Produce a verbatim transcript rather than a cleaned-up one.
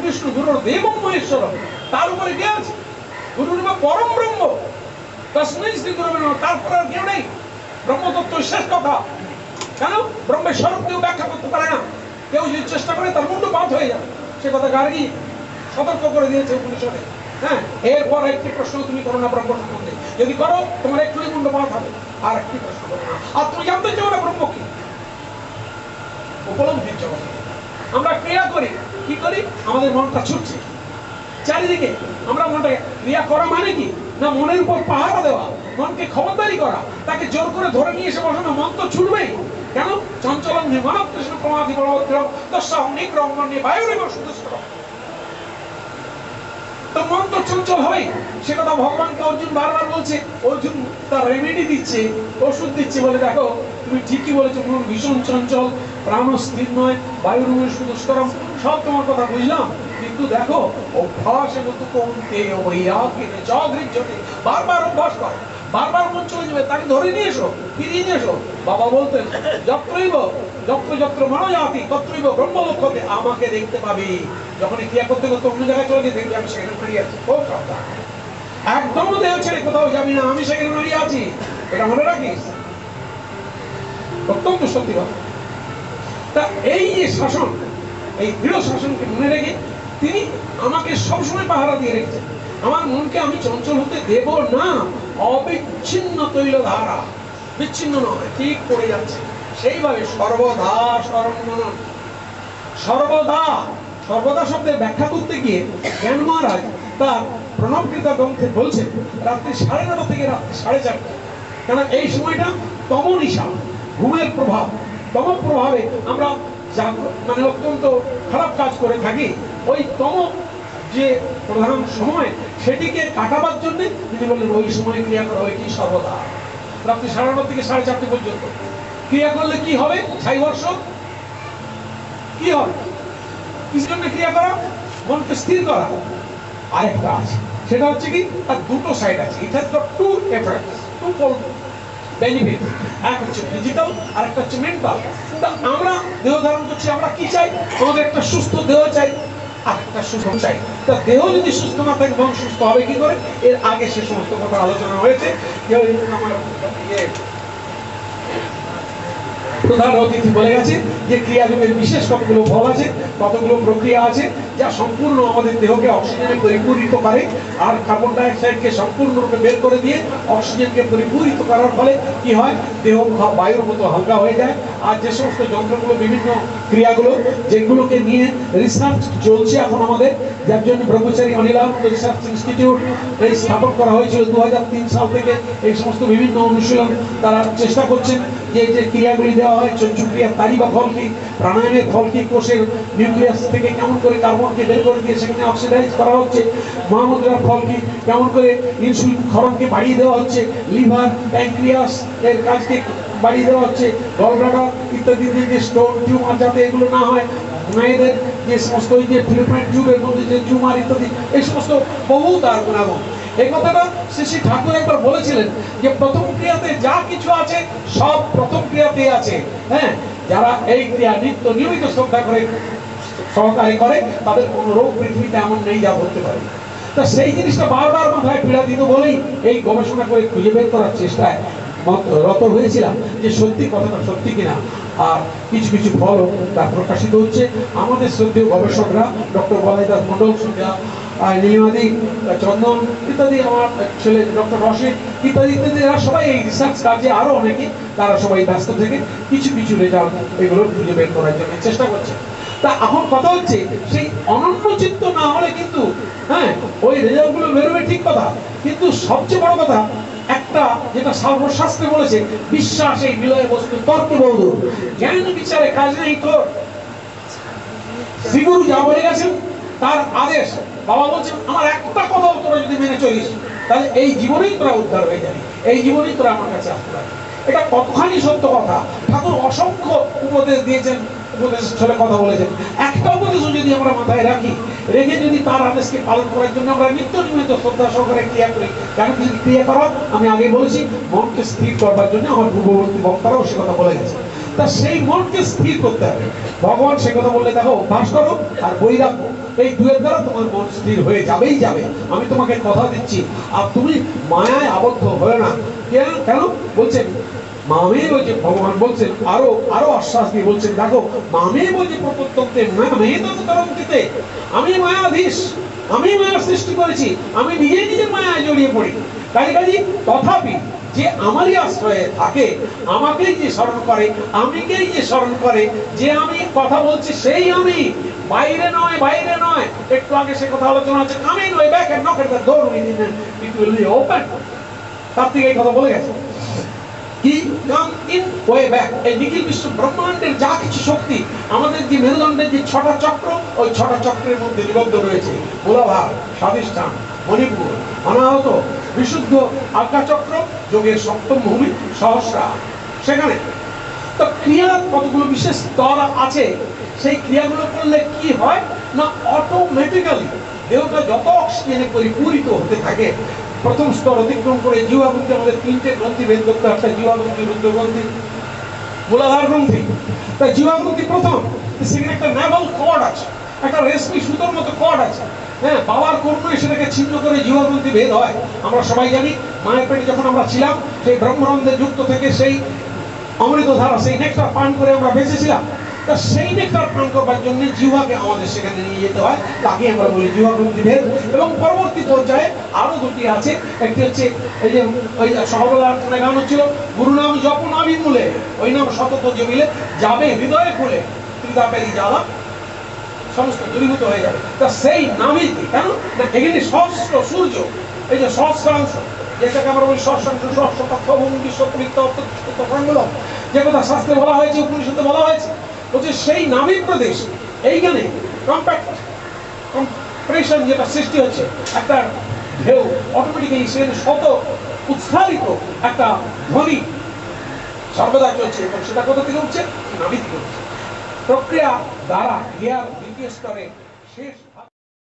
বিষ্ণু গুরুর দেবম মহেশ্বর, তার উপরে কে আছে? গুরুর পরম ব্রহ্ম, তস্মৈ শ্রী গুরুবে নমঃ, তারপর আর কেউ নেই। ব্রহ্মতত্ত্ব শেষ কথা। কেন? ব্রহ্মের স্বরূপ কেউ ব্যাখ্যা করতে পারে না। কেউ যদি চেষ্টা করে তার মুন্ড পাত হয়ে যাবে। সে কথা গার্গী সতর্ক করে দিয়েছে উপনিষদে। হ্যাঁ, এরপর একটি প্রশ্ন তুমি করো না ব্রহ্ম সম্বন্ধে, যদি করো তোমার একটুই মুন্ড পাত হবে। আর একটি প্রশ্ন করো না। আর তুমি জানতে চাও না ব্রহ্ম কি? উপলব্ধির জগৎ। আমরা ক্রিয়া করি, কি করি? আমাদের মনটা ছুটছে চারিদিকে। আমরা মনটাকে ক্রিয়া করা মানে কি? না মনের উপর পাহারা দেওয়া, মনকে খবরদারি করা, তাকে জোর করে ধরে নিয়ে এসে বসানো। মন তো ছুটবেই। কেন? চঞ্চলং হি মানব কৃষ্ণ প্রমাদি বলবৎ দশাহং নিগ্রহং মন্যে বায়ুরেব সুদুষ্করঃ। তো মন তো চঞ্চল হয়। সে কথা ভগবানকে অর্জুন বারবার বলছে। অর্জুন তার রেমেডি দিচ্ছে, ওষুধ দিচ্ছে, বলে দেখো তুমি ঠিকই বলেছো, মন ভীষণ চঞ্চল, প্রাণ স্থির নয়, বায়ুরেব সুদুষ্করম, সব তোমার কথা বুঝলাম, কিন্তু দেখো অভ্যাসে মতো কমতে বৈরাগ্যে জাগৃহ্যতে, বারবার অভ্যাস করো, বারবার মন চলে যাবে, তাকে ধরে নিয়ে এসো, ফিরিয়ে নিয়ে এসো। বাবা বলতেন যত্রৈব যত্র যত্র মনোজাতি তত্রৈব ব্রহ্মলোকতে, আমাকে দেখতে পাবি। যখন ক্রিয়া করতে করতে অন্য জায়গায় চলে গিয়ে দেখবি আমি সেখানে দাঁড়িয়ে আছি। খুব সাবধান, একদম দেহ ছেড়ে কোথাও যাবি না, আমি সেখানে দাঁড়িয়ে আছি, এটা মনে রাখিস। অত্যন্ত সত্যি কথা। তা এই যে শাসন, এই দৃঢ় শাসনকে মনে রেখে তিনি আমাকে সবসময় পাহারা দিয়ে রেখেছেন। আমার মনকে আমি চঞ্চল হতে দেব না। অবিচ্ছিন্ন তৈল ধারা, বিচ্ছিন্ন নয়, ঠিক পড়ে যাচ্ছে সেইভাবে সর্বদা স্মরণ। সর্বদা, সর্বদা শব্দের ব্যাখ্যা করতে গিয়ে জ্ঞান মহারাজ তার প্রণবকৃত গ্রন্থে বলছেন রাত্রি সাড়ে নটা থেকে রাত্রি সাড়ে চারটা। কেন? এই সময়টা তম নিশা, ঘুমের প্রভাব, তম প্রভাবে আমরা মানে অত্যন্ত খারাপ কাজ করে থাকি। ওই তম যে প্রধান সময়, সেটিকে কাটাবার জন্য তিনি বললেন ওই সময় ক্রিয়া করা হয়। কি? সর্বদা রাত্রি সাড়ে নটা থেকে সাড়ে চারটে পর্যন্ত ক্রিয়া করলে কি হবে? ছাই বর্ষ কি হবে? কিসের জন্য ক্রিয়া করা? মনকে স্থির করা। আরেকটা আছে, সেটা হচ্ছে কি, তার দুটো সাইড আছে। It has got two effects, twofold benefit. এক হচ্ছে ফিজিক্যাল, আর একটা হচ্ছে মেন্টাল। তা আমরা দেহ ধারণ করছি, আমরা কি চাই? আমাদের একটা সুস্থ দেহ চাই, আর একটা সুস্থ চাই। তা দেহ যদি সুস্থ না থাকে, মন সুস্থ হবে কি করে? এর আগে সে সমস্ত কথা আলোচনা হয়েছে। আমার প্রধান অতিথি বলে গেছে যে ক্রিয়াযোগের বিশেষ কতগুলো ফল আছে, কতগুলো প্রক্রিয়া আছে, যা সম্পূর্ণ আমাদের দেহকে অক্সিজেনে পরিপূরিত করে, আর কার্বন ডাইঅক্সাইডকে সম্পূর্ণরূপে বের করে দিয়ে অক্সিজেনকে পরিপূরিত করার ফলে কি হয়? দেহ বায়ুর মতো হালকা হয়ে যায়। আর যে সমস্ত যন্ত্রগুলো, বিভিন্ন ক্রিয়াগুলো, যেগুলোকে নিয়ে রিসার্চ চলছে এখন আমাদের, যার জন্য ব্রহ্মচারী অনিলানন্দ রিসার্চ ইনস্টিটিউট এই স্থাপন করা হয়েছিল দু হাজার তিন সাল থেকে। এই সমস্ত বিভিন্ন অনুশীলন তারা চেষ্টা করছেন যে যে ক্রিয়াগুলি দেওয়া হয়, চঞ্চুক্রিয়ার তারি বা ফল কি, প্রাণায়ামের ফল কি, কোষের নিউক্লিয়াস থেকে কেমন করে কার্বনকে বের করে দিয়ে সেখানে অক্সিডাইজ করা হচ্ছে, মহামুদ্রার ফল কি, কেমন করে ইনসুলিন ক্ষরণকে বাড়িয়ে দেওয়া হচ্ছে, লিভার প্যানক্রিয়াস এর কাজকে বাড়িয়ে দেওয়া হচ্ছে, গলব্লাডার ইত্যাদি যে স্টোন টিউমার যাতে এগুলো না হয়, মেয়েদের যে সমস্ত ওই যে ফিলিপাইন টিউবের মধ্যে যে টিউমার ইত্যাদি, এই সমস্ত বহু তার গুণাগুণ। এই কথাটা শ্রী শ্রী ঠাকুর একবার বলেছিলেন যে প্রথম ক্রিয়াতে যা কিছু আছে সব প্রথম ক্রিয়াতে আছে। হ্যাঁ, যারা এই ক্রিয়া নিত্য নিয়মিত শ্রদ্ধা করে সহকারে করে, তাদের কোনো রোগ পৃথিবীতে এমন নেই যা বলতে পারে। তা সেই জিনিসটা বারবার মাথায় পীড়া দিত বলেই এই গবেষণা করে খুঁজে বের করার চেষ্টায় রত হয়েছিলাম যে সত্যি কথাটা সত্যি কিনা। আর কিছু কিছু ফল তা প্রকাশিত হচ্ছে। আমাদের শ্রদ্ধেয় গবেষকরা ডক্টর বলাই দাস মন্ডল, নীলিমাদি, চন্দন ইত্যাদি, আমার ছেলে ডক্টর রশিদ ইত্যাদি ইত্যাদি, এরা সবাই এই রিসার্চ কাজে, আরো অনেকে, তারা সবাই ব্যস্ত থেকে কিছু কিছু রেজাল্ট এগুলো খুঁজে বের করার জন্য চেষ্টা করছে। তা এখন কথা হচ্ছে, সেই অনন্য চিত্ত না হলে কিন্তু, হ্যাঁ, ওই রেজাল্ট গুলো বেরোবে ঠিক কথা, কিন্তু সবচেয়ে বড় কথা একটা যেটা সর্বশাস্ত্রে বলেছে, বিশ্বাস এই বিলয় বস্তু তর্কে বৌদ্ধ, জ্ঞান বিচারে কাজ নেই তোর। শ্রীগুরু যা বলে গেছেন তার আদেশ, বাবা বলছেন আমার একটা কথা তোরা যদি মেনে চলিস, তাহলে এই জীবনেই তোরা উদ্ধার হয়ে যাবি, এই জীবনেই তোরা আমার কাছে আসতে পারবি। এটা কতখানি সত্য কথা। ঠাকুর অসংখ্য উপদেশ দিয়েছেন, উপদেশ ছলে কথা বলেছেন। একটা উপদেশও যদি আমরা মাথায় রাখি, রেখে যদি তার আদেশকে পালন করার জন্য আমরা নিত্য নিয়মিত শ্রদ্ধা সহকারে ক্রিয়া করি, কেন কিছু ক্রিয়া করা, আমি আগে বলেছি, মনকে স্থির করবার জন্য আমার পূর্ববর্তী বক্তারাও সে কথা বলে গেছে। তা সেই মনকে স্থির করতে হবে। ভগবান সে কথা বললে দেখো, অভ্যাস করো আর বৈরাগ্য, এই দুয়ের দ্বারা তোমার মন স্থির হয়ে যাবেই যাবে, আমি তোমাকে কথা দিচ্ছি। আর তুমি মায়ায় আবদ্ধ হয়ে না। কেন কেন বলছেন? মামেব যে ভগবান বলছেন, আরো আরো আশ্বাস দিয়ে বলছেন, দেখো মামেব যে প্রপত্তন্তে মায়ামেতরন্তিতে, আমি মায়াধীশ, আমি মায়া সৃষ্টি করেছি, আমি নিজে নিজে মায়ায় জড়িয়ে পড়ি। কাজে কাজে তথাপি যে আমারই আশ্রয়ে থাকে, আমাকেই যে স্মরণ করে, আমিকেই যে স্মরণ করে, যে আমি কথা বলছি সেই আমি, বাইরে নয়, বাইরে নয়। একটু আগে সে কথা আলোচনা হচ্ছে, come in way back and knock at the door within, it will be open. তার থেকে এই কথা বলে গেছে কি, কাম ইন ওয়ে ব্যাক। এই নিখিল বিশ্ব ব্রহ্মাণ্ডের যা কিছু শক্তি, আমাদের যে মেরুদণ্ডের যে ছটা চক্র, ওই ছটা চক্রের মধ্যে নিবদ্ধ রয়েছে। মূলাধার, স্বাধিষ্ঠান, মণিপুর, অনাহত, বিশুদ্ধ আজ্ঞাচক্র, যোগের সপ্তম ভূমি, সহস্রা। সেখানে তো ক্রিয়ার কতগুলো বিশেষ স্তর আছে। সেই ক্রিয়াগুলো করলে কি হয় না, অটোমেটিক্যালি দেহটা যত অক্সিজেনে পরিপূরিত হতে থাকে, প্রথম স্তর অতিক্রম করে জিহ্বা গ্রন্থি, আমাদের তিনটে গ্রন্থি বের করতে হয়, জিহ্বা গ্রন্থি, রুদ্র গ্রন্থি, মূলাধার গ্রন্থি। তা জিহ্বা গ্রন্থি প্রথম, সেখানে একটা ন্যাভেল কর্ড আছে, একটা রেশমি সুতোর মতো কর্ড আছে। হ্যাঁ, বাবার কর্মে সেটাকে ছিন্ন করে জিহ্বা গ্রন্থি বের হয়। আমরা সবাই জানি, মায়ের পেটে যখন আমরা ছিলাম, সেই ব্রহ্মানন্দে যুক্ত থেকে সেই অমৃত ধারা, সেই নেকটার পান করে আমরা বেঁচেছিলাম। তা সেই নেকটার পান করবার জন্য জিহ্বাকে আমাদের সেখানে নিয়ে যেতে হয়, তাকে আমরা বলি জিহ্বা গ্রন্থি ভেদ। এবং পরবর্তী পর্যায়ে আরো দুটি আছে। একটি হচ্ছে এই যে ওই সহবলার গান হচ্ছিল, গুরু নাম জপ নামি মূলে, ওই নাম সতত জমিলে যাবে হৃদয়ে খুলে, ত্রিতাপেরই জ্বালা সমস্ত দূরীভূত হয়ে যাবে। তা সেই নামই কেন না, এখানে সহস্র সূর্য, এই যে সহস্রাংশ, যেটাকে আমরা বলি সহস্রাংশ, সহস্র পক্ষ ভূমি বিশ্ব পৃথ অর্থ, যে কথা শাস্ত্রে বলা হয়েছে, উপনিষদে বলা হয়েছে, বলছে সেই নামী প্রদেশ, এইখানে কম্প্যাক্ট কম্প্রেশন যেটা সৃষ্টি হচ্ছে, একটা ঢেউ অটোমেটিক্যালি সেখানে শত উৎসারিত একটা ধ্বনি সর্বদা চলছে, এবং সেটা কোথা থেকে উঠছে? নামী থেকে উঠছে। প্রক্রিয়া দ্বারা ক্রিয়ার দ্বিতীয় স্তরে শেষ